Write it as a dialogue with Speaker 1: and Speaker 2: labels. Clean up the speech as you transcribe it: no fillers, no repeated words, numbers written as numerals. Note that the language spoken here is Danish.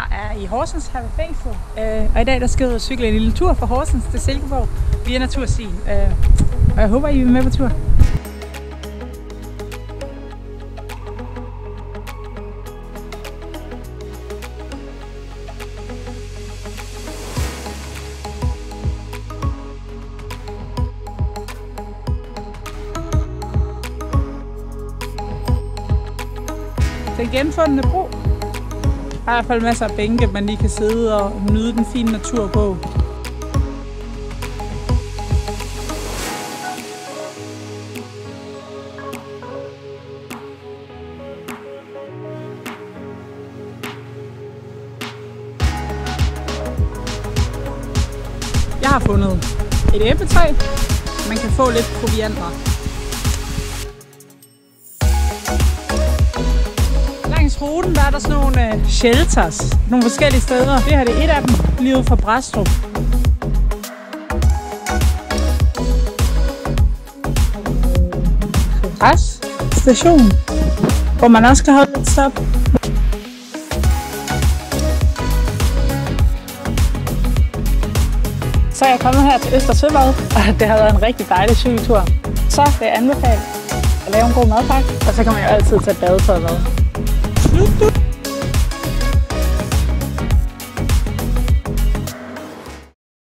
Speaker 1: Jeg er i Horsens her ved fængslet, og i dag der skal jeg ud og cykle en lille tur fra Horsens til Silkeborg via Naturstien, og jeg håber, I vil med på tur. Den genfundne bro. Der er i hvert fald masser af bænke, man lige kan sidde og nyde den fine natur på. Jeg har fundet et æbletræ. Man kan få lidt provianter. Langs ruten der er der sådan nogle shelters, nogle forskellige steder. Det her det er et af dem, lige ude fra Brædstrup. Station, hvor man også kan holde lidt stop. Så er jeg kommet her til Øster Søbad, og det har været en rigtig dejlig cykeltur. Så vil jeg anbefale at lave en god madpakke, og så kan man jo altid tage badetøjet med.